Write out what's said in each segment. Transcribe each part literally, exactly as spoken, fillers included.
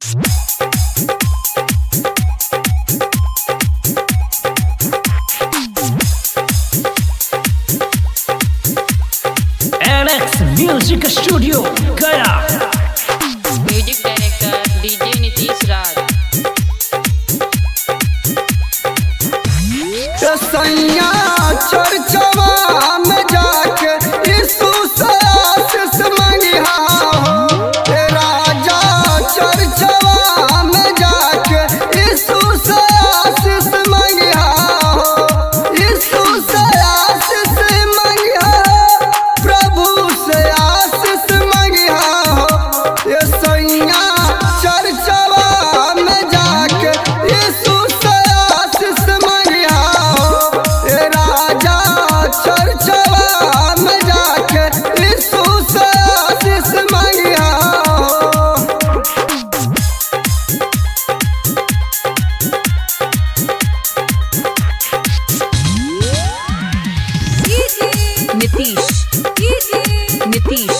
NX music studio गया। Music director DJ Nitish Raj. सैया चर्चवा में जाके यीशु से आशीष मंगिहा हो। राजा चर्चवा में जाके यीशु से आशीष मंगिहा हो। यीशु से आशीष मंगिहा, प्रभु से आशीष मंगिहा हो। ये सैया चर्चवा में जाके यीशु से आशीष मंगिहा हो। ये राजा चर्चवा में जाके यीशु से आशीष मंगिहा हो। Nitish Nitish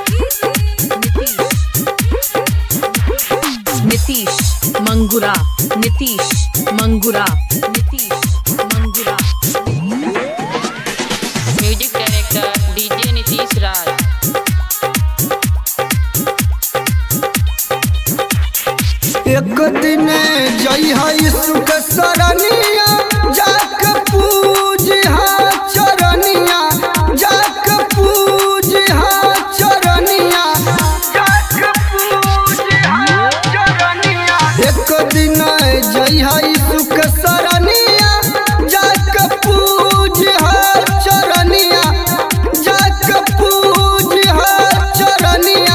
Nitish Mangura Nitish Mangura Nitish Mangura. Music director DJ Nitish Raj. एक दिन जइहा यीशु के शरणिया, जाके पूजिहा चरनिया, जाके पूजिहा चरनिया, जाके पूजिहा चरनिया। एक दिन जइहा यीशु के शरणिया, जाके पूजिहा चरनिया, जाके पूजिहा चरनिया।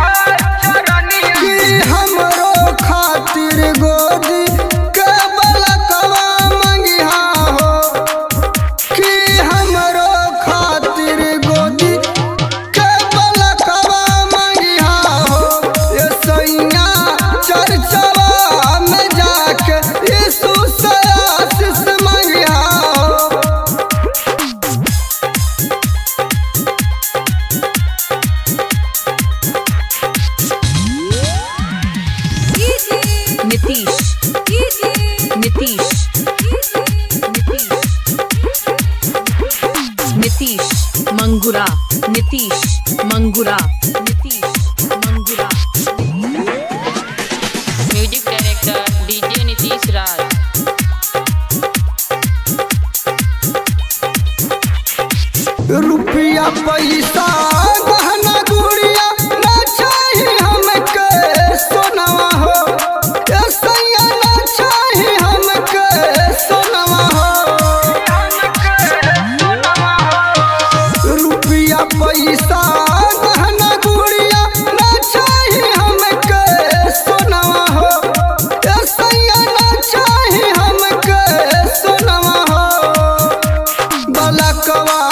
कि हमरो खातिर गोदी के बलकवा मंगिहा हो। कि हमरो खातिर गोदी के बलकवा मंगिहा हो। ये सैया चर्चवा में जाके यीशु से आशीष मंगिहा हो। Nitish Nitish Nitish Mangura Nitish Mangura Nitish Mangura. Music director DJ Nitish Raj. रुपया पैसा गहना गुड़िया ना चाही हमके सोनवा हो। ये सैया ना चाही हमके सोनवा हो। रुपया पैसा गहना गुड़िया ना चाही हमके सोनवा हो। ये सैया ना चाही हमके सोनवा हो। बलकवा